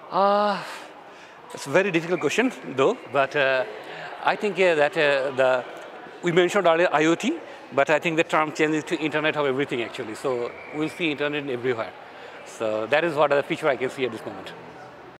It's a very difficult question, though. But I think that we mentioned earlier IoT, but I think the term changes to Internet of Everything, actually. So we'll see Internet everywhere. So that is what the future I can see at this moment.